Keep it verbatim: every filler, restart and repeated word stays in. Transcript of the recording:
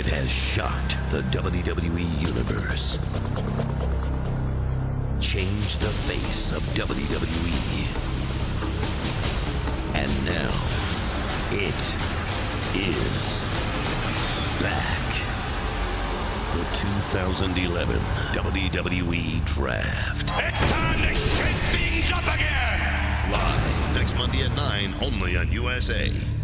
It has shocked the W W E Universe. Changed the face of W W E. And now, it is back. The two thousand eleven W W E Draft. It's time to shake things up again! Live next Monday at nine, only on U S A.